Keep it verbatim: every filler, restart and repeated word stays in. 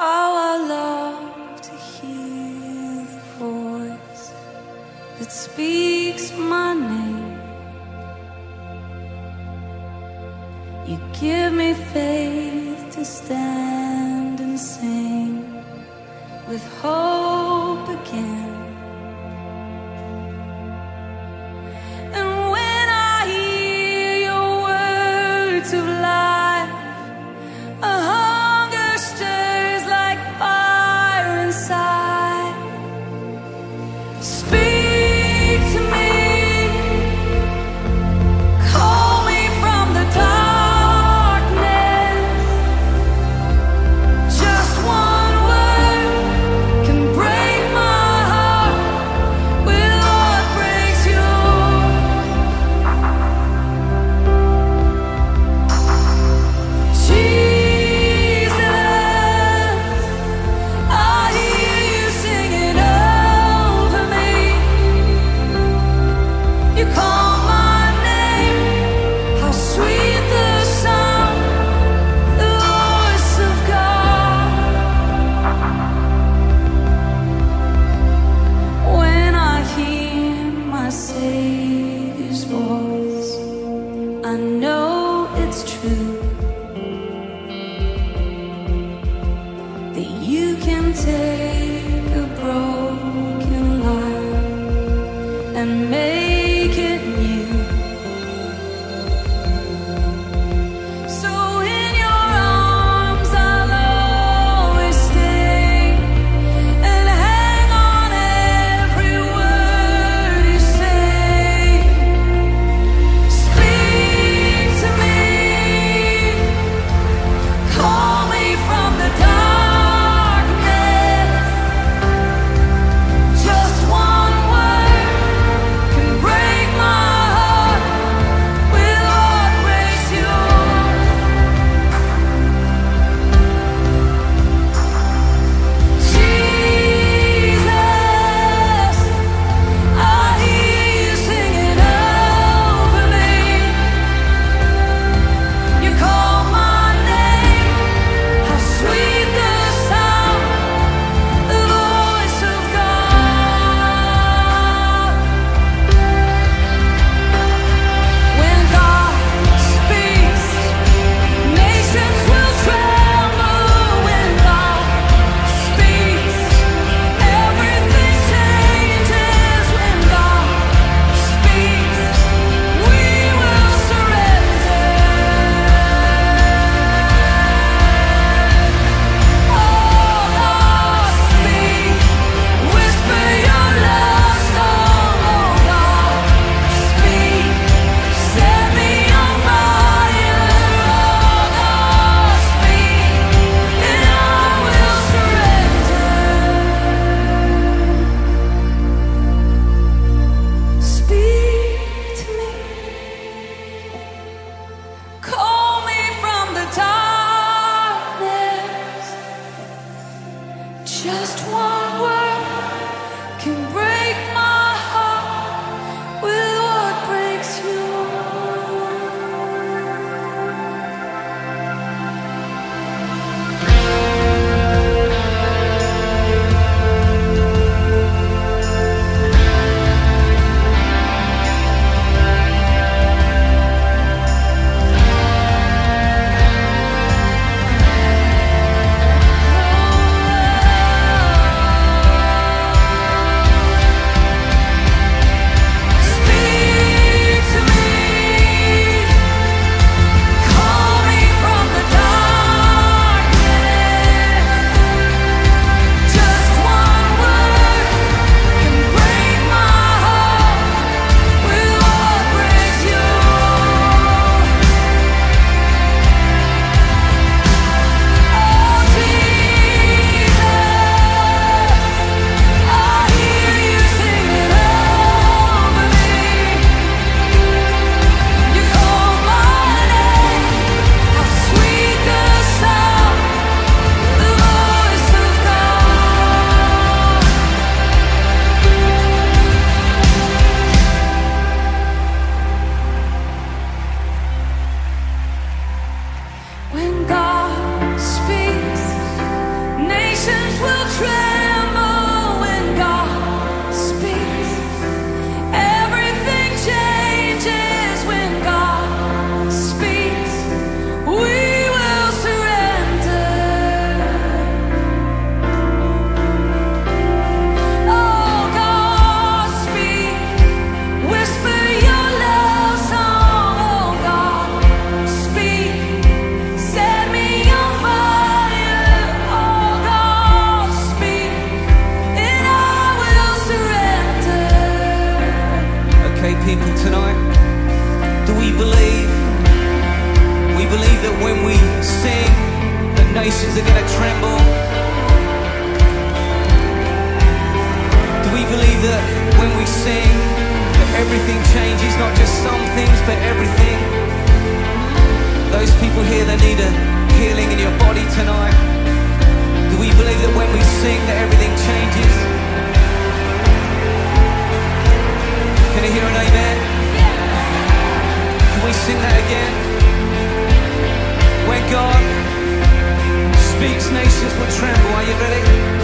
How I love to hear the voice that speaks my name. You give me faith to stand and sing with hope again. And when I hear your words of life, a hunger stirs like fire inside. Speak to me, call me from the darkness. Just one word can break my heart with what breaks yours. Jesus, I hear you singing over me. You call my name, how sweet the sound, the voice of God. When I hear my Savior's voice, I know it's true, that you can take a broken life and make it new. So in your arms I'll always stay and hang on every word you say. Speak to tonight? Do we believe? We believe that when we sing, the nations are gonna tremble. Do we believe that when we sing, that everything changes, not just some things, but everything? Those people here that need a healing in your body tonight, do we believe that when we sing that everything changes? Can I hear an amen? Can we sing that again? When God speaks, nations will tremble. Are you ready?